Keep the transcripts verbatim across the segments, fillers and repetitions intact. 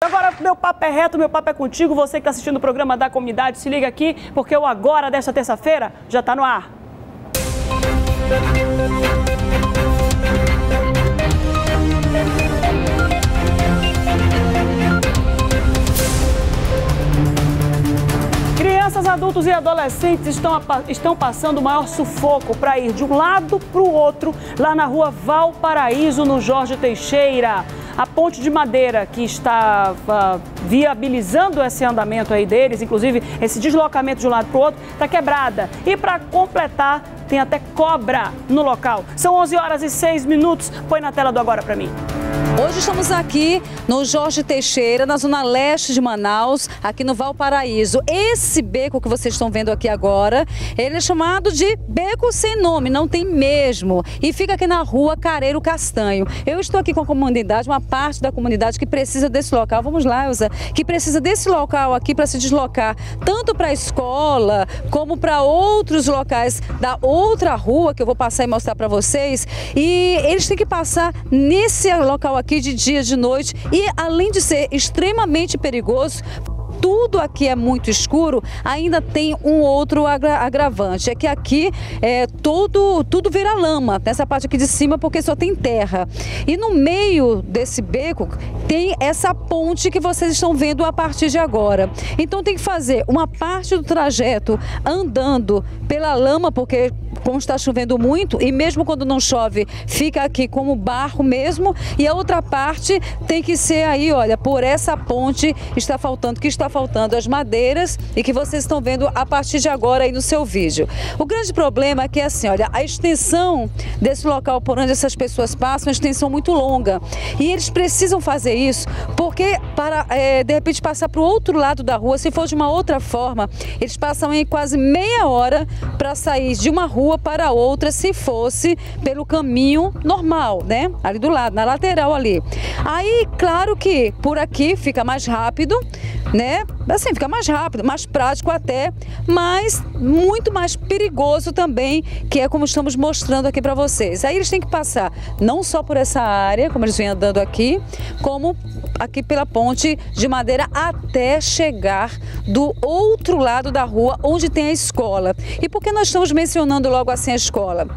Agora, meu papo é reto, meu papo é contigo. Você que está assistindo o programa da comunidade, se liga aqui, porque o Agora desta terça-feira já está no ar. Crianças, adultos e adolescentes estão, estão passando o maior sufoco para ir de um lado para o outro, lá na rua Valparaíso, no Jorge Teixeira. A ponte de madeira que está uh, viabilizando esse andamento aí deles, inclusive esse deslocamento de um lado para o outro, está quebrada. E para completar, tem até cobra no local. São onze horas e seis minutos. Põe na tela do Agora para mim. Hoje estamos aqui no Jorge Teixeira, na zona leste de Manaus, aqui no Valparaíso. Esse beco que vocês estão vendo aqui agora, ele é chamado de beco sem nome, não tem mesmo. E fica aqui na rua Careiro Castanho. Eu estou aqui com a comunidade, uma parte da comunidade que precisa desse local. Vamos lá, Elza, que precisa desse local aqui para se deslocar, tanto para a escola, como para outros locais da outra rua, que eu vou passar e mostrar para vocês. E eles têm que passar nesse local aqui de dia, de noite, e além de ser extremamente perigoso, tudo aqui é muito escuro, ainda tem um outro agra agravante, é que aqui é, todo, tudo vira lama, nessa parte aqui de cima, porque só tem terra. E no meio desse beco tem essa ponte que vocês estão vendo a partir de agora. Então tem que fazer uma parte do trajeto andando pela lama, porque como está chovendo muito, e mesmo quando não chove, fica aqui como barro mesmo, e a outra parte tem que ser aí, olha, por essa ponte está faltando, que está faltando as madeiras, e que vocês estão vendo a partir de agora aí no seu vídeo. O grande problema é que, assim, olha, a extensão desse local por onde essas pessoas passam é uma extensão muito longa, e eles precisam fazer isso, porque para, é, de repente, passar para o outro lado da rua, se for de uma outra forma, eles passam em quase meia hora para sair de uma rua para outra, se fosse pelo caminho normal, né? Ali do lado, na lateral ali. Aí, claro que por aqui fica mais rápido, né? Assim, fica mais rápido, mais prático até, mas muito mais perigoso também, que é como estamos mostrando aqui para vocês. Aí eles têm que passar não só por essa área, como eles vêm andando aqui, como aqui pela ponte de madeira até chegar do outro lado da rua, onde tem a escola. E por que nós estamos mencionando logo assim a escola?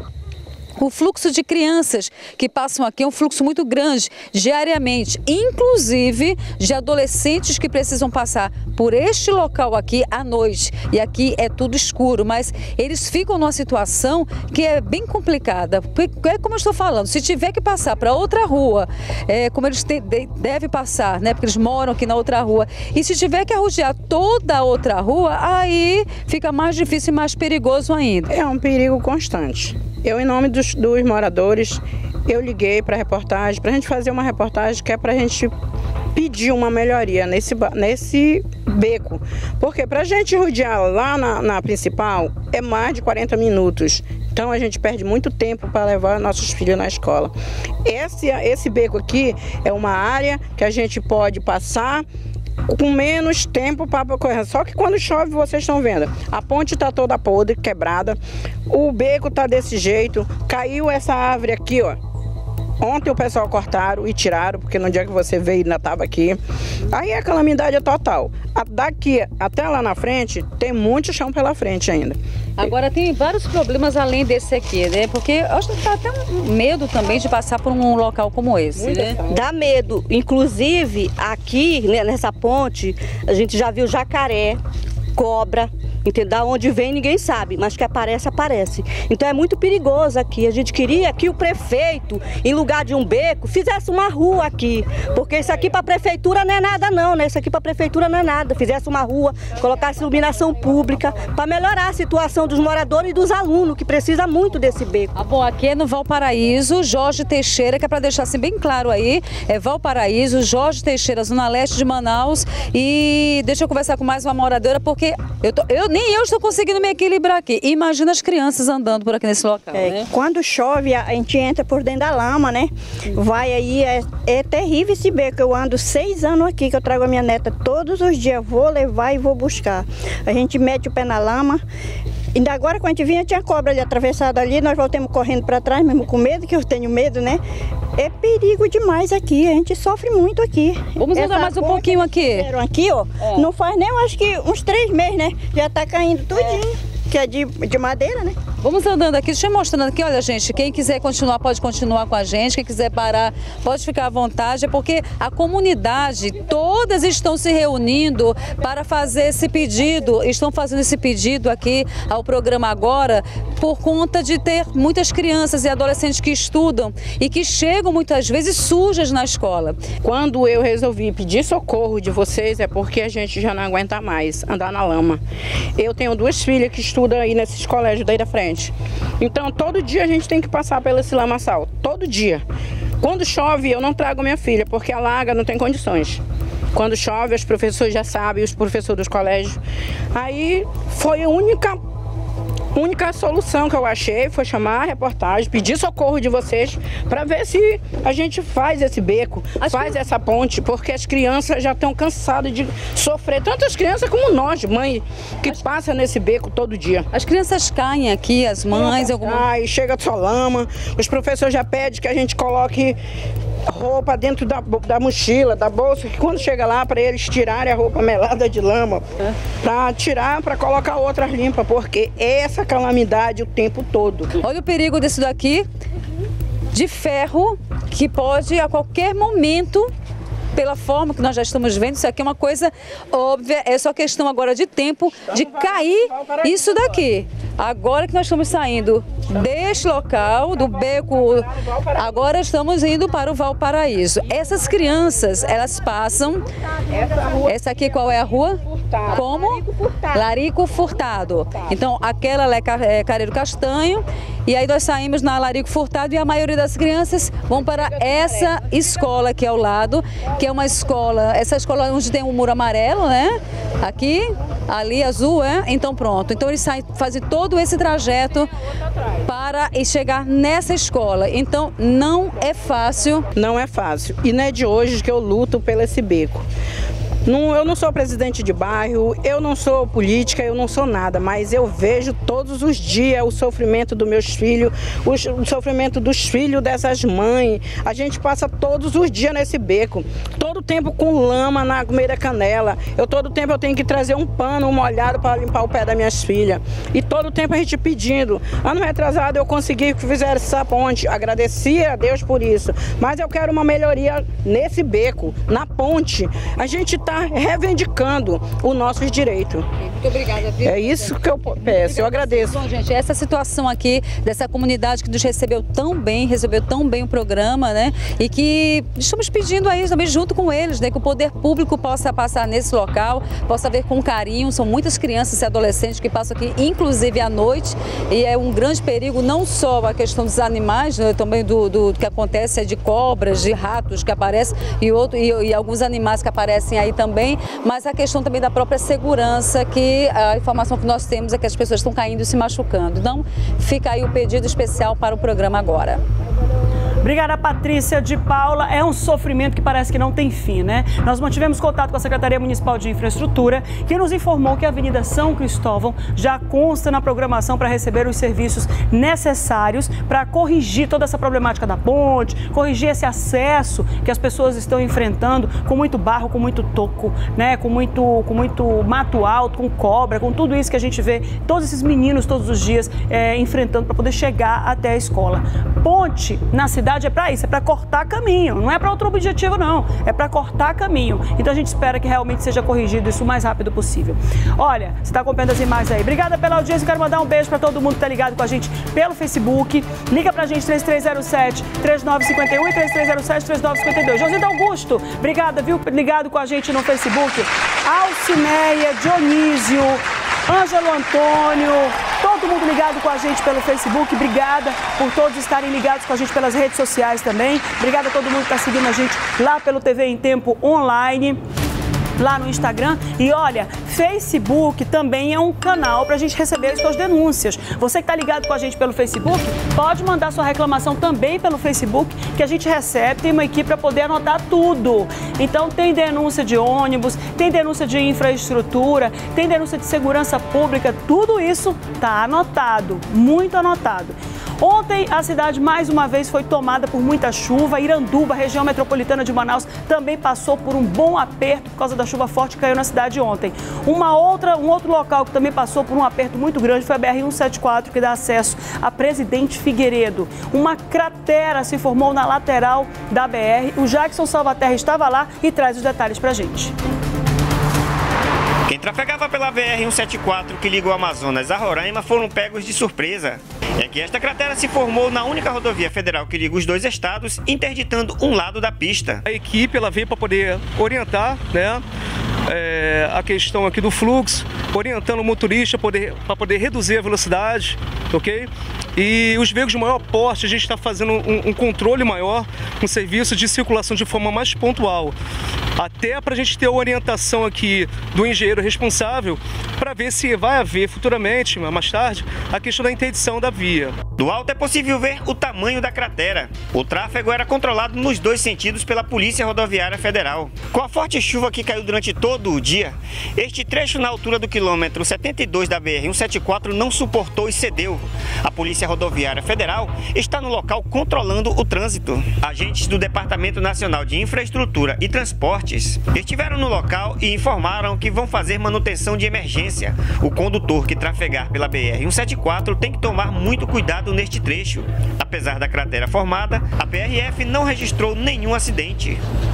O fluxo de crianças que passam aqui é um fluxo muito grande, diariamente, inclusive de adolescentes que precisam passar por este local aqui à noite. E aqui é tudo escuro, mas eles ficam numa situação que é bem complicada. É como eu estou falando, se tiver que passar para outra rua, é, como eles te, de, devem passar, né, porque eles moram aqui na outra rua, e se tiver que arrodear toda a outra rua, aí fica mais difícil e mais perigoso ainda. É um perigo constante. Eu, em nome dos, dos moradores, eu liguei para a reportagem, para a gente fazer uma reportagem que é para a gente pedir uma melhoria nesse, nesse beco. Porque para a gente rodear lá na, na principal é mais de quarenta minutos. Então a gente perde muito tempo para levar nossos filhos na escola. Esse, esse beco aqui é uma área que a gente pode passar com menos tempo para correr. Só que quando chove, vocês estão vendo, a ponte está toda podre, quebrada, o beco está desse jeito, caiu essa árvore aqui, ó. Ontem o pessoal cortaram e tiraram, porque no dia que você veio ainda estava aqui. Aí a calamidade é total. Daqui até lá na frente, tem muito chão pela frente ainda. Agora tem vários problemas além desse aqui, né? Porque eu acho que dá até um medo também de passar por um local como esse, né? Dá medo. Inclusive, aqui, né, nessa ponte, a gente já viu jacaré, cobra, entendeu? Da onde vem ninguém sabe, mas que aparece, aparece. Então é muito perigoso aqui. A gente queria que o prefeito, em lugar de um beco, fizesse uma rua aqui. Porque isso aqui para a prefeitura não é nada não, né? Isso aqui para a prefeitura não é nada. Fizesse uma rua, colocasse iluminação pública, para melhorar a situação dos moradores e dos alunos, que precisa muito desse beco. Ah, bom, aqui é no Valparaíso, Jorge Teixeira, que é para deixar assim bem claro aí, é Valparaíso, Jorge Teixeira, zona leste de Manaus. E deixa eu conversar com mais uma moradora, porque eu, tô, eu nem eu estou conseguindo me equilibrar aqui. Imagina as crianças andando por aqui nesse local, é, né? Quando chove, a gente entra por dentro da lama, né? Vai aí, é, é terrível esse beco. Eu ando seis anos aqui, que eu trago a minha neta todos os dias. Vou levar e vou buscar. A gente mete o pé na lama, Ainda agora, quando a gente vinha, tinha cobra ali atravessada ali, nós voltamos correndo para trás, mesmo com medo, que eu tenho medo, né? É perigo demais aqui, a gente sofre muito aqui. Vamos andar mais um pouquinho aqui. Aqui, ó, é. Não faz nem, eu acho que uns três meses, né? Já tá caindo tudinho, é. Que é de, de madeira, né? Vamos andando aqui, deixa eu mostrando aqui, olha gente, quem quiser continuar pode continuar com a gente, quem quiser parar pode ficar à vontade, é porque a comunidade, todas estão se reunindo para fazer esse pedido, estão fazendo esse pedido aqui ao programa agora, por conta de ter muitas crianças e adolescentes que estudam e que chegam muitas vezes sujas na escola. Quando eu resolvi pedir socorro de vocês é porque a gente já não aguenta mais andar na lama. Eu tenho duas filhas que estudam aí nesses colégios daí da frente. Então, todo dia a gente tem que passar pelo esse lamaçal, todo dia. Quando chove, eu não trago minha filha, porque alaga, não tem condições. Quando chove, os professores já sabem, os professores dos colégios. Aí, foi a única, única solução que eu achei, foi chamar a reportagem, pedir socorro de vocês, para ver se a gente faz esse beco, Acho faz que... essa ponte, porque as crianças já estão cansadas de sofrer, tanto as crianças como nós, mãe, que Acho... passa nesse beco todo dia. As crianças caem aqui, as mães... Alguma... Ai, chega só lama, os professores já pedem que a gente coloque roupa dentro da, da mochila, da bolsa, que quando chega lá, para eles tirarem a roupa melada de lama, é. para tirar, para colocar outras limpas, porque essa calamidade o tempo todo. Olha o perigo desse daqui, de ferro, que pode a qualquer momento, pela forma que nós já estamos vendo, isso aqui é uma coisa óbvia, é só questão agora de tempo de cair isso daqui. Agora que nós estamos saindo deste local, do beco, agora estamos indo para o Valparaíso. Essas crianças, elas passam, essa aqui qual é a rua? Como? Larico Furtado. Então, aquela é Careiro Castanho, e aí nós saímos na Larico Furtado e a maioria das crianças vão para essa escola aqui ao lado, que é uma escola, essa escola onde tem um muro amarelo, né? Aqui, ali azul, é? Então pronto. Então eles saem, fazem todo esse trajeto para chegar nessa escola. Então não é fácil. Não é fácil. E não é de hoje que eu luto pelo esse beco. Não, eu não sou presidente de bairro, eu não sou política, eu não sou nada, mas eu vejo todos os dias o sofrimento dos meus filhos, o, o sofrimento dos filhos dessas mães. A gente passa todos os dias nesse beco, todo tempo com lama na meio da canela. Eu todo tempo eu tenho que trazer um pano molhado para limpar o pé das minhas filhas. E todo tempo a gente pedindo. Ano retrasado eu consegui que fizeram essa ponte, agradeci a Deus por isso. Mas eu quero uma melhoria nesse beco, na ponte. A gente está reivindicando os nossos direitos. Muito obrigada, viu? É isso que eu peço, eu agradeço. Bom, gente, essa situação aqui dessa comunidade que nos recebeu tão bem, recebeu tão bem o programa, né? E que estamos pedindo aí também junto com eles, né? Que o poder público possa passar nesse local, possa ver com carinho. São muitas crianças e adolescentes que passam aqui, inclusive à noite, e é um grande perigo, não só a questão dos animais, né? Também do, do, do que acontece é de cobras, de ratos que aparecem e, outro, e, e alguns animais que aparecem aí também, mas a questão também da própria segurança, que a informação que nós temos é que as pessoas estão caindo e se machucando. Então, fica aí o pedido especial para o programa agora. Obrigada, Patrícia de Paula. É um sofrimento que parece que não tem fim, né? Nós mantivemos contato com a Secretaria Municipal de Infraestrutura, que nos informou que a Avenida São Cristóvão já consta na programação para receber os serviços necessários para corrigir toda essa problemática da ponte, corrigir esse acesso que as pessoas estão enfrentando com muito barro, com muito toco, né? Com muito, com muito mato alto, com cobra, com tudo isso que a gente vê, todos esses meninos todos os dias é, enfrentando para poder chegar até a escola. Ponte na cidade é para isso, é para cortar caminho, não é para outro objetivo não, é para cortar caminho. Então a gente espera que realmente seja corrigido isso o mais rápido possível. Olha, você está acompanhando as imagens aí. Obrigada pela audiência, quero mandar um beijo para todo mundo que está ligado com a gente pelo Facebook. Liga pra gente três três zero sete, três nove cinco um e três três zero sete, três nove cinco dois. José Augusto, obrigada, viu? Ligado com a gente no Facebook. Alcineia, Dionísio, Ângelo Antônio, todo mundo ligado com a gente pelo Facebook. Obrigada por todos estarem ligados com a gente pelas redes sociais também. Obrigada a todo mundo que está seguindo a gente lá pelo T V em Tempo Online. lá no Instagram. E olha, Facebook também é um canal para a gente receber as suas denúncias. Você que está ligado com a gente pelo Facebook, pode mandar sua reclamação também pelo Facebook, que a gente recebe, tem uma equipe para poder anotar tudo. Então tem denúncia de ônibus, tem denúncia de infraestrutura, tem denúncia de segurança pública, tudo isso está anotado, muito anotado. Ontem a cidade mais uma vez foi tomada por muita chuva. Iranduba, região metropolitana de Manaus, também passou por um bom aperto por causa da chuva forte que caiu na cidade ontem. Uma outra, um outro local que também passou por um aperto muito grande foi a B R cento e setenta e quatro, que dá acesso a Presidente Figueiredo. Uma cratera se formou na lateral da B R. O Jackson Salvaterra estava lá e traz os detalhes pra gente. Quem trafegava pela B R cento e setenta e quatro que liga o Amazonas a Roraima foram pegos de surpresa. É que esta cratera se formou na única rodovia federal que liga os dois estados, interditando um lado da pista. A equipe ela veio para poder orientar, né, é, a questão aqui do fluxo, orientando o motorista para poder, para poder reduzir a velocidade, ok? E os veículos de maior porte, a gente está fazendo um, um controle maior, um serviço de circulação de forma mais pontual. Até para a gente ter a orientação aqui do engenheiro responsável para ver se vai haver futuramente, mais tarde, a questão da interdição da via. Do alto é possível ver o tamanho da cratera. O tráfego era controlado nos dois sentidos pela Polícia Rodoviária Federal. Com a forte chuva que caiu durante todo o dia, este trecho na altura do quilômetro setenta e dois da B R cento e setenta e quatro não suportou e cedeu. A Polícia Rodoviária Federal está no local controlando o trânsito. Agentes do Departamento Nacional de Infraestrutura e Transportes estiveram no local e informaram que vão fazer manutenção de emergência. O condutor que trafegar pela B R cento e setenta e quatro tem que tomar muito cuidado neste trecho. Apesar da cratera formada, a P R F não registrou nenhum acidente.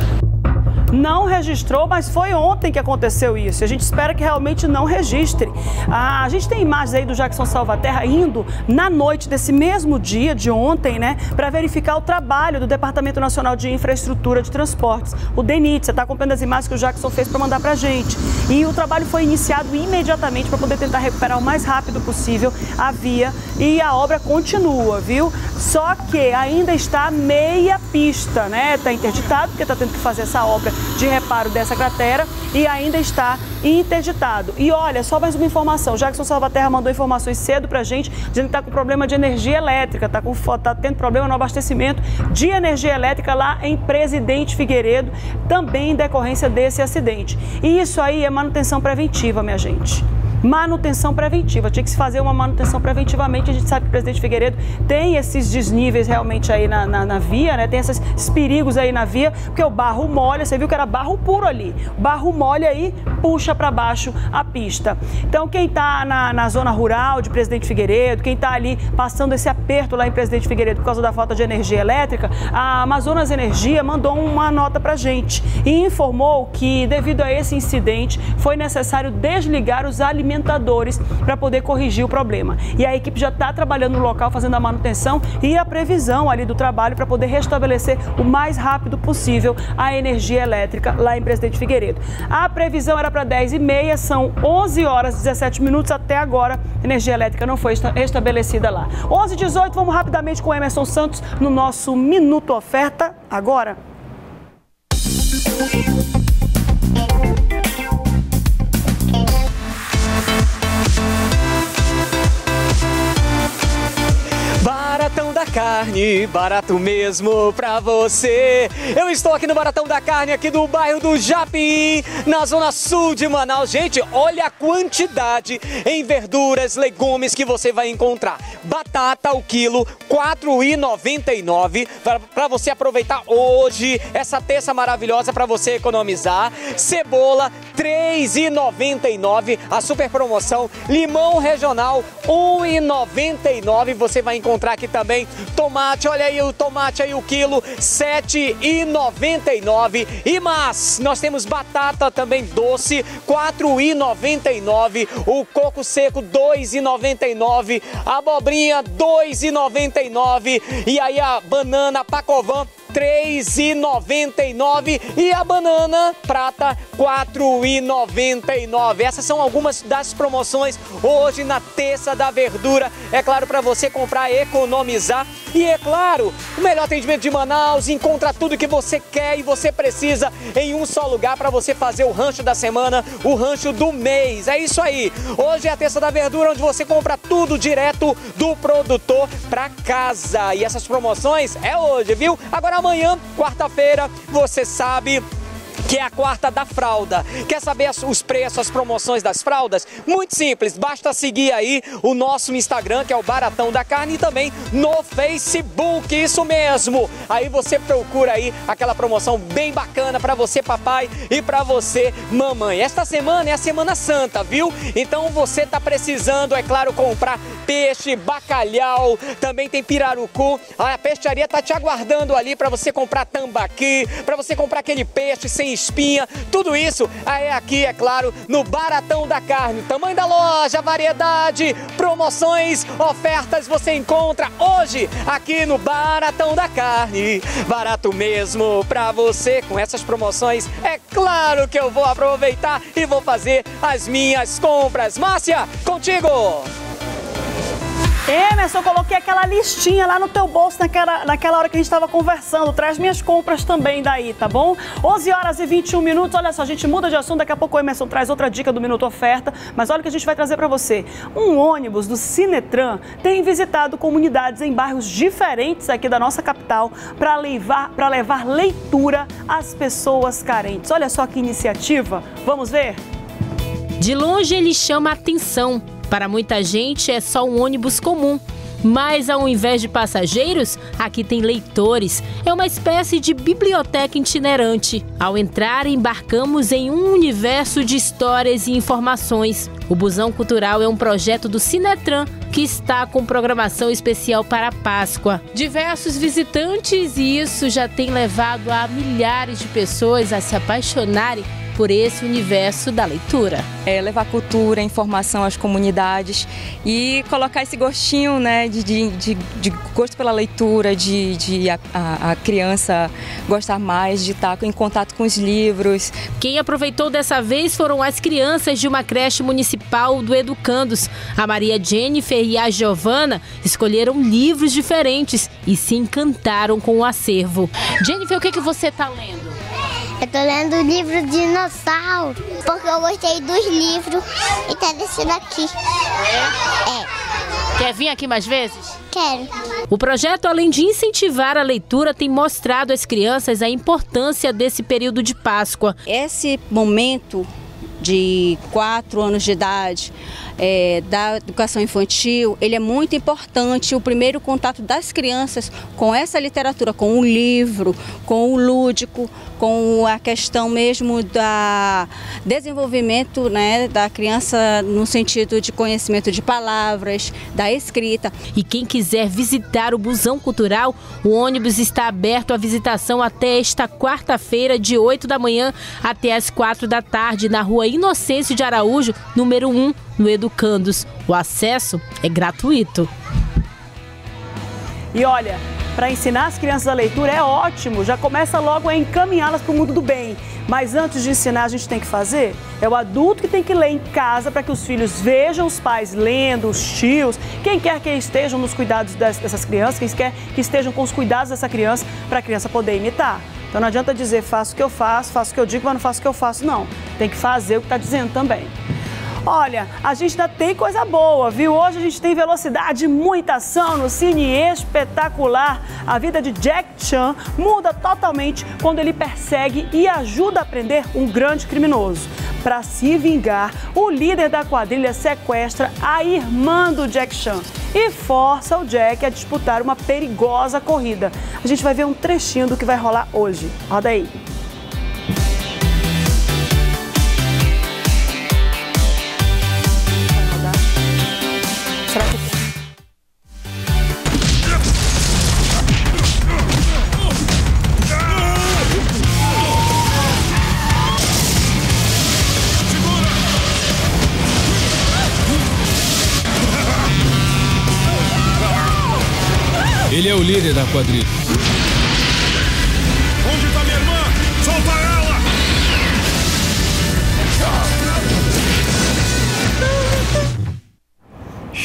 Não registrou, mas foi ontem que aconteceu isso. A gente espera que realmente não registre. Ah, a gente tem imagens aí do Jackson Salvaterra indo na noite desse mesmo dia de ontem, né, para verificar o trabalho do Departamento Nacional de Infraestrutura de Transportes, o DENIT. Você está acompanhando as imagens que o Jackson fez para mandar para a gente. E o trabalho foi iniciado imediatamente para poder tentar recuperar o mais rápido possível a via, e a obra continua, viu? Só que ainda está meia pista, né? Está interditado porque está tendo que fazer essa obra de reparo dessa cratera e ainda está interditado. E olha, só mais uma informação, o Jackson Salvaterra mandou informações cedo pra gente, dizendo que está com problema de energia elétrica, está tá tendo problema no abastecimento de energia elétrica lá em Presidente Figueiredo, também em decorrência desse acidente. E isso aí é manutenção preventiva, minha gente. Manutenção preventiva, tinha que se fazer uma manutenção preventivamente. A gente sabe que o Presidente Figueiredo tem esses desníveis realmente aí na, na, na via, né? Tem esses, esses perigos aí na via, porque o barro molha, você viu que era barro puro ali, o barro molha aí, puxa para baixo a pista. Então quem está na, na zona rural de Presidente Figueiredo, quem está ali passando esse aperto lá em Presidente Figueiredo por causa da falta de energia elétrica, a Amazonas Energia mandou uma nota pra gente e informou que devido a esse incidente foi necessário desligar os alimentadores para poder corrigir o problema. E a equipe já está trabalhando no local, fazendo a manutenção e a previsão ali do trabalho para poder restabelecer o mais rápido possível a energia elétrica lá em Presidente Figueiredo. A previsão era para dez e meia, são onze horas e dezessete minutos, até agora a energia elétrica não foi restabelecida lá. onze e dezoito, vamos rapidamente com o Emerson Santos no nosso Minuto Oferta agora. Baratão da Carne, barato mesmo pra você. Eu estou aqui no Baratão da Carne, aqui do bairro do Japim, na zona sul de Manaus. Gente, olha a quantidade em verduras, legumes que você vai encontrar. Batata o quilo, quatro reais e noventa e nove centavos, para você aproveitar hoje essa terça maravilhosa para você economizar. Cebola, três reais e noventa e nove centavos, a super promoção. Limão regional, um real e noventa e nove centavos, você vai encontrar aqui também. Tomate, olha aí o tomate aí o quilo, sete reais e noventa e nove centavos. E mas nós temos batata também doce, quatro reais e noventa e nove centavos. O coco seco, dois reais e noventa e nove centavos. A abobrinha, dois reais e noventa e nove centavos. E aí a banana Pacovan, três reais e noventa e nove centavos e a banana prata quatro reais e noventa e nove centavos. Essas são algumas das promoções hoje na Terça da Verdura. É claro, para você comprar e economizar. E é claro, o melhor atendimento de Manaus, encontra tudo que você quer e você precisa em um só lugar para você fazer o rancho da semana, o rancho do mês. É isso aí. Hoje é a Terça da Verdura, onde você compra tudo direto do produtor para casa. E essas promoções é hoje, viu? Agora amanhã, quarta-feira, você sabe que é a quarta da fralda. Quer saber os preços, as promoções das fraldas? Muito simples, basta seguir aí o nosso Instagram, que é o Baratão da Carne, e também no Facebook, isso mesmo. Aí você procura aí aquela promoção bem bacana para você, papai, e para você, mamãe. Esta semana é a Semana Santa, viu? Então você tá precisando, é claro, comprar peixe, bacalhau, também tem pirarucu. A peixaria tá te aguardando ali para você comprar tambaqui, para você comprar aquele peixe sem espinha, tudo isso é aqui, é claro, no Baratão da Carne. Tamanho da loja, variedade, promoções, ofertas você encontra hoje aqui no Baratão da Carne. Barato mesmo pra você. Com essas promoções, é claro que eu vou aproveitar e vou fazer as minhas compras. Márcia, contigo! Emerson, eu coloquei aquela listinha lá no teu bolso naquela, naquela hora que a gente estava conversando. Traz minhas compras também daí, tá bom? onze horas e vinte e um minutos. Olha só, a gente muda de assunto. Daqui a pouco o Emerson traz outra dica do Minuto Oferta. Mas olha o que a gente vai trazer para você. Um ônibus do Sinetran tem visitado comunidades em bairros diferentes aqui da nossa capital para levar, para levar leitura às pessoas carentes. Olha só que iniciativa. Vamos ver? De longe ele chama a atenção. Para muita gente é só um ônibus comum, mas ao invés de passageiros, aqui tem leitores. É uma espécie de biblioteca itinerante. Ao entrar, embarcamos em um universo de histórias e informações. O Busão Cultural é um projeto do Sinetran que está com programação especial para a Páscoa. Diversos visitantes e isso já tem levado a milhares de pessoas a se apaixonarem por esse universo da leitura. É, levar cultura, informação às comunidades e colocar esse gostinho, né, de, de, de, de gosto pela leitura, de, de a, a, a criança gostar mais de estar em contato com os livros. Quem aproveitou dessa vez foram as crianças de uma creche municipal do Educandos. A Maria Jennifer e a Giovana escolheram livros diferentes e se encantaram com o acervo. Jennifer, o que, que você está lendo? Eu tô lendo o livro Dinossauro, porque eu gostei dos livros e tá descendo aqui. É? É. Quer vir aqui mais vezes? Quero. O projeto, além de incentivar a leitura, tem mostrado às crianças a importância desse período de Páscoa. Esse momento de quatro anos de idade, é, da educação infantil, ele é muito importante, o primeiro contato das crianças com essa literatura, com o livro, com o lúdico, com a questão mesmo da desenvolvimento, né, da criança no sentido de conhecimento de palavras, da escrita. E quem quiser visitar o Busão Cultural, o ônibus está aberto à visitação até esta quarta-feira, de oito da manhã até as quatro da tarde, na rua Inocêncio de Araújo, número um, no Educandos. O acesso é gratuito. E olha, para ensinar as crianças a leitura é ótimo, já começa logo a encaminhá-las para o mundo do bem. Mas antes de ensinar, a gente tem que fazer, é o adulto que tem que ler em casa para que os filhos vejam os pais lendo, os tios, quem quer que estejam nos cuidados dessas crianças, quem quer que estejam com os cuidados dessa criança, para a criança poder imitar. Então não adianta dizer, faço o que eu faço, faço o que eu digo, mas não faço o que eu faço, não. Tem que fazer o que está dizendo também. Olha, a gente ainda tem coisa boa, viu? Hoje a gente tem velocidade, muita ação no Cine Espetacular. A vida de Jack Chan muda totalmente quando ele persegue e ajuda a prender um grande criminoso. Para se vingar, o líder da quadrilha sequestra a irmã do Jack Chan e força o Jack a disputar uma perigosa corrida. A gente vai ver um trechinho do que vai rolar hoje. Roda aí. Ele é o líder da quadrilha.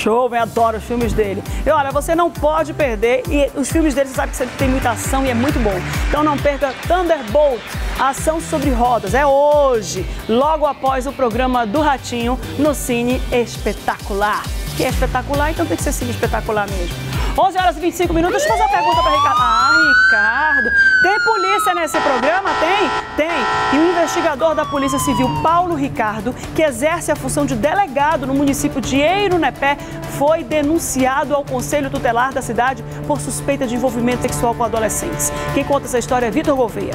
show, eu adoro os filmes dele. E olha, você não pode perder, e os filmes dele, você sabe que sempre tem muita ação e é muito bom. Então não perca Thunderbolt, ação sobre rodas. É hoje, logo após o programa do Ratinho, no Cine Espetacular. Que é espetacular, então tem que ser Cine Espetacular mesmo. onze horas e vinte e cinco minutos, deixa eu fazer uma pergunta para Ricardo. Ah, Ricardo, tem polícia nesse programa? Tem? Tem. E o investigador da Polícia Civil, Paulo Ricardo, que exerce a função de delegado no município de Eirunepé, foi denunciado ao Conselho Tutelar da cidade por suspeita de envolvimento sexual com adolescentes. Quem conta essa história é Vitor Gouveia.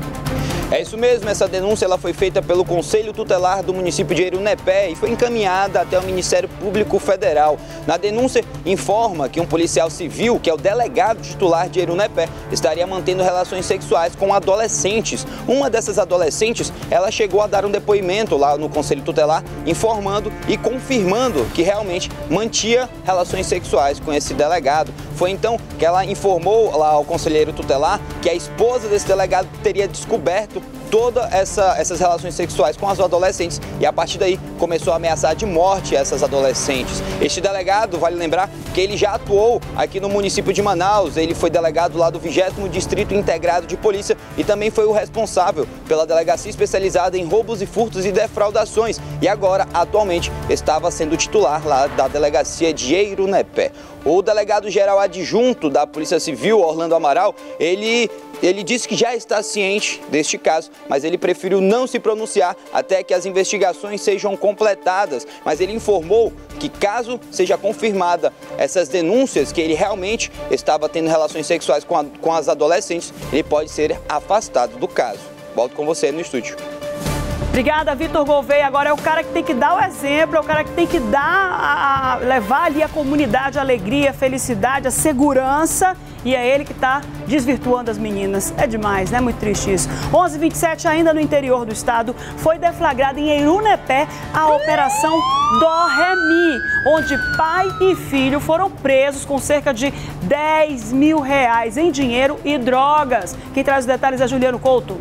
É isso mesmo, essa denúncia ela foi feita pelo Conselho Tutelar do município de Eirunepé e foi encaminhada até o Ministério Público Federal. Na denúncia, informa que um policial civil, que é o delegado titular de Eirunepé, estaria mantendo relações sexuais com adolescentes. Uma dessas adolescentes, ela chegou a dar um depoimento lá no Conselho Tutelar, informando e confirmando que realmente mantinha relações sexuais com esse delegado. Foi então que ela informou lá ao conselheiro tutelar que a esposa desse delegado teria descoberto todas essa, essas relações sexuais com as adolescentes e a partir daí começou a ameaçar de morte essas adolescentes. Este delegado, vale lembrar que ele já atuou aqui no município de Manaus, ele foi delegado lá do vigésimo Distrito Integrado de Polícia e também foi o responsável pela delegacia especializada em roubos e furtos e defraudações e agora, atualmente, estava sendo titular lá da delegacia de Eirunepé. O delegado-geral adjunto da Polícia Civil, Orlando Amaral, ele... Ele disse que já está ciente deste caso, mas ele preferiu não se pronunciar até que as investigações sejam completadas. Mas ele informou que caso seja confirmada essas denúncias, que ele realmente estava tendo relações sexuais com, a, com as adolescentes, ele pode ser afastado do caso. Volto com você no estúdio. Obrigada, Vitor Gouveia. Agora é o cara que tem que dar o exemplo, é o cara que tem que dar, a, a, levar ali a comunidade, a alegria, a felicidade, a segurança. E é ele que está desvirtuando as meninas. É demais, né? Muito triste isso. onze e vinte e sete, ainda no interior do estado, foi deflagrada em Eirunepé a Operação Dó Ré Mi, onde pai e filho foram presos com cerca de dez mil reais em dinheiro e drogas. Quem traz os detalhes é Juliano Couto.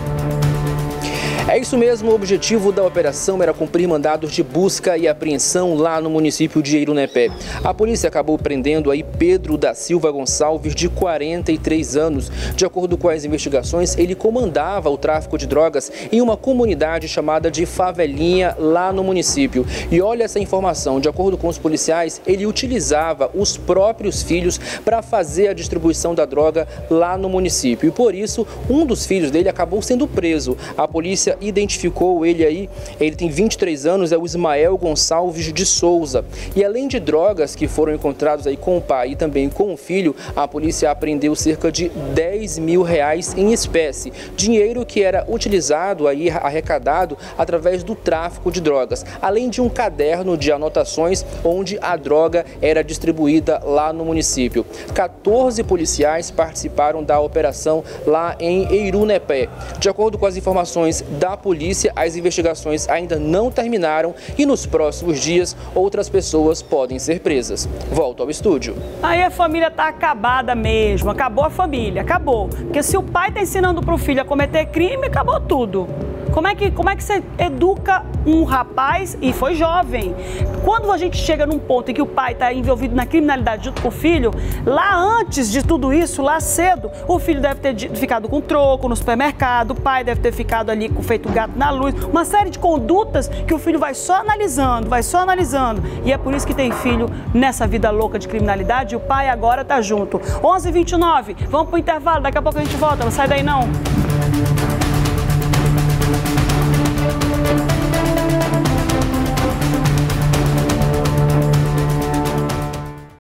É isso mesmo, o objetivo da operação era cumprir mandados de busca e apreensão lá no município de Eirunepé. A polícia acabou prendendo aí Pedro da Silva Gonçalves, de quarenta e três anos. De acordo com as investigações, ele comandava o tráfico de drogas em uma comunidade chamada de Favelinha, lá no município. E olha essa informação, de acordo com os policiais, ele utilizava os próprios filhos para fazer a distribuição da droga lá no município. E por isso, um dos filhos dele acabou sendo preso. A polícia identificou ele aí, ele tem vinte e três anos, é o Ismael Gonçalves de Souza. E além de drogas que foram encontrados aí com o pai e também com o filho, a polícia apreendeu cerca de dez mil reais em espécie, dinheiro que era utilizado aí, arrecadado através do tráfico de drogas, além de um caderno de anotações onde a droga era distribuída lá no município. quatorze policiais participaram da operação lá em Eirunepé. De acordo com as informações da polícia, as investigações ainda não terminaram e nos próximos dias outras pessoas podem ser presas. Volto ao estúdio. Aí a família tá acabada mesmo, acabou a família, acabou. Porque se o pai tá ensinando pro filho a cometer crime, acabou tudo. Como é que, como é que você educa um rapaz, e foi jovem? Quando a gente chega num ponto em que o pai está envolvido na criminalidade junto com o filho, lá antes de tudo isso, lá cedo, o filho deve ter ficado com troco no supermercado, o pai deve ter ficado ali com feito gato na luz, uma série de condutas que o filho vai só analisando, vai só analisando. E é por isso que tem filho nessa vida louca de criminalidade e o pai agora tá junto. onze e vinte e nove, vamos pro intervalo, daqui a pouco a gente volta, não sai daí não.